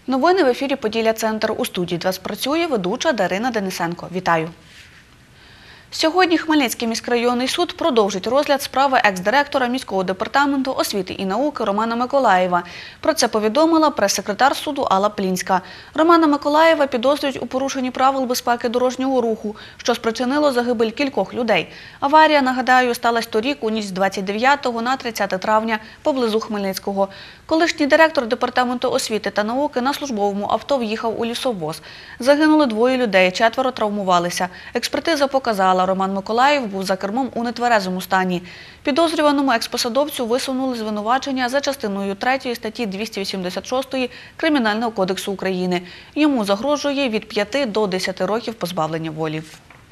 Новини в ефірі «Поділля-Центр». У студії для вас працює ведуча Дарина Денисенко. Вітаю! Сьогодні Хмельницький міськрайонний суд продовжить розгляд справи екс-директора міського департаменту освіти і науки Романа Миколаєва. Про це повідомила прес-секретар суду Алла Плінська. Романа Миколаєва підозрюють у порушенні правил безпеки дорожнього руху, що спричинило загибель кількох людей. Аварія, нагадаю, сталася торік у ніч з 29 на 30 травня поблизу Хмельницького. Колишній директор департаменту освіти та науки на службовому авто в'їхав у лісовоз. Загинули 2 людей, 4 травмувалися. Експертиза показала, Роман Миколаєв був за кермом у нетверезому стані. Підозрюваному експосадовцю висунули звинувачення за частиною 3 статті 286 Кримінального кодексу України. Йому загрожує від 5 до 10 років позбавлення волі.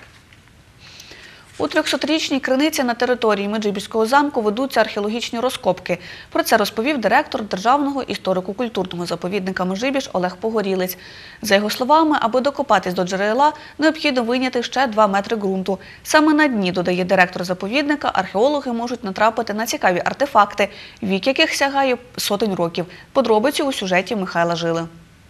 У 300-річній криниці на території Меджибіжського замку ведуться археологічні розкопки. Про це розповів директор Державного історико-культурного заповідника Меджибіж Олег Погорілець. За його словами, аби докопатись до джерела, необхідно вийняти ще 2 метри ґрунту. Саме на дні, додає директор заповідника, археологи можуть натрапити на цікаві артефакти, вік яких сягає сотень років. Подробиці у сюжеті Михайла Жили.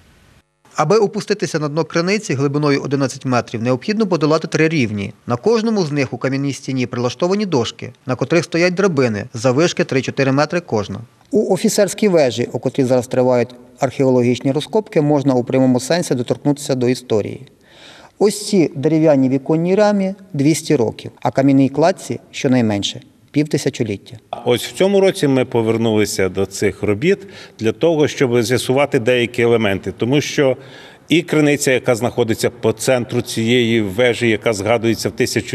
Аби опуститися на дно криниці глибиною 11 метрів, необхідно подолати 3 рівні. На кожному з них у кам'яній стіні прилаштовані дошки, на котрих стоять драбини, заввишки 3-4 метри кожна. У офіцерській вежі, у котрій зараз тривають археологічні розкопки, можна у прямому сенсі доторкнутися до історії. Ось ці дерев'яні віконні рамі – 200 років, а кам'яній кладці – щонайменше – півтисячоліття. Ось в цьому році ми повернулися до цих робіт для того, щоб з'ясувати деякі елементи, тому що і криниця, яка знаходиться по центру цієї вежі, яка згадується в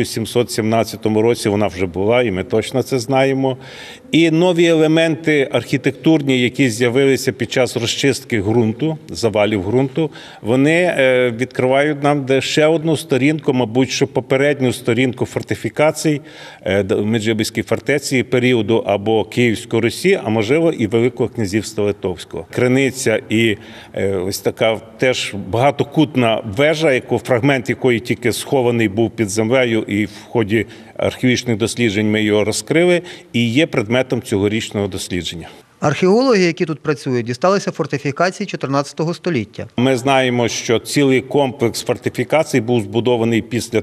1717 році, вона вже була, і ми точно це знаємо. І нові елементи архітектурні, які з'явилися під час розчистки ґрунту, завалів ґрунту, вони відкривають нам ще одну сторінку, мабуть, що попередню сторінку фортифікацій Меджибіжської фортеці періоду або Київської Русі, а можливо і Великого князівства Литовського. Криниця і ось така теж багатокутна вежа, фрагмент якої тільки схований був під землею, і в ході археологічних досліджень ми його розкрили, і є предметом цьогорічного дослідження. Археологи, які тут працюють, дісталися фортифікацій 14 століття. Ми знаємо, що цілий комплекс фортифікацій був збудований після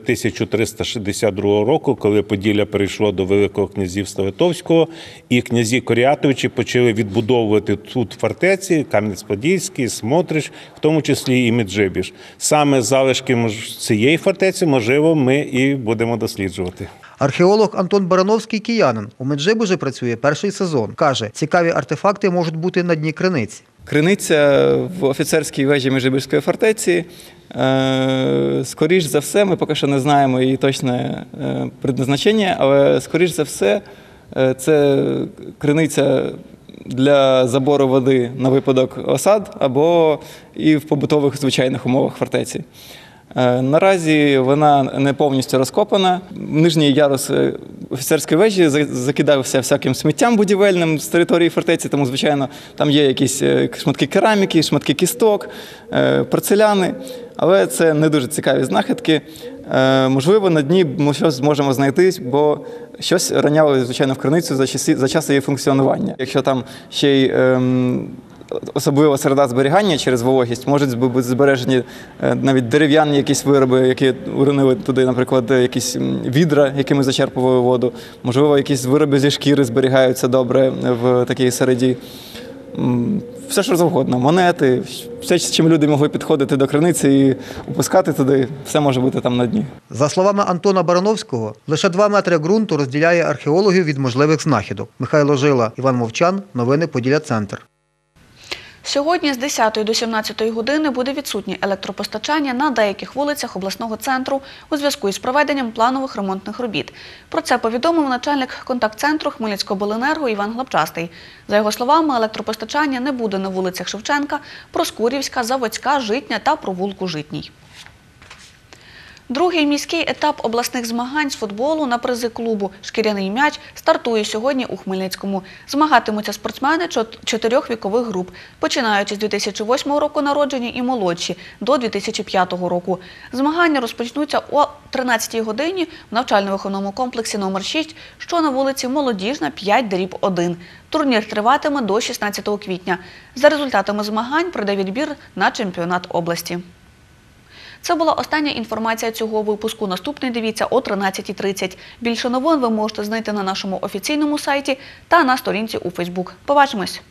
1362 року, коли Поділля перейшло до Великого князівства Литовського, і князі Корятовичі почали відбудовувати тут фортеці, Кам'янець-Подільський, Смотрич, в тому числі і Меджибіж. Саме залишки цієї фортеці, можливо, ми і будемо досліджувати. Археолог Антон Барановський – киянин. У Меджибіжі працює перший сезон. Каже, цікаві артефакти можуть бути на дні криниці. Криниця в офіцерській вежі Меджибіжської фортеці. Скоріш за все, ми поки що не знаємо її точне предназначення, але скоріш за все це криниця для забору води на випадок осад або і в побутових звичайних умовах фортеці. Наразі вона не повністю розкопана. Нижній ярус офіцерської вежі закидався всяким сміттям будівельним з території фортеці, тому, звичайно, там є якісь шматки кераміки, шматки кісток, порцеляни, але це не дуже цікаві знахідки. Можливо, на дні ми щось зможемо знайти, бо щось роняло, звичайно, в криницю за час її функціонування. Якщо там ще й особлива середа зберігання через вологість, можуть бути збережені навіть дерев'яні якісь вироби, які уронили туди, наприклад, якісь відра, якими зачерпували воду. Можливо, якісь вироби зі шкіри зберігаються добре в такій середі. Все, що завгодно. Монети, все, з чим люди могли підходити до криниці і опускати туди, все може бути там на дні. За словами Антона Барановського, лише 2 метри ґрунту розділяє археологів від можливих знахідок. Михайло Жила, Іван Мовчан. Новини «Поділля-Центр». Сьогодні з 10 до 17 години буде відсутнє електропостачання на деяких вулицях обласного центру у зв'язку із проведенням планових ремонтних робіт. Про це повідомив начальник контакт-центру Хмельницькобленерго Іван Глобчастий. За його словами, електропостачання не буде на вулицях Шевченка, Проскурівська, Заводська, Житня та провулку Житній. Другий міський етап обласних змагань з футболу на призи клубу «Шкіряний м'яч» стартує сьогодні у Хмельницькому. Змагатимуться спортсмени 4 вікових груп, починаючи з 2008 року народження і молодші до 2005 року. Змагання розпочнуться о 13-й годині в навчально-виховному комплексі номер 6, що на вулиці Молодіжна, 5/1. Турнір триватиме до 16 квітня. За результатами змагань пройде відбір на чемпіонат області. Це була остання інформація цього випуску. Наступний дивіться о 13:30. Більше новин ви можете знайти на нашому офіційному сайті та на сторінці у Фейсбук. Побачимось!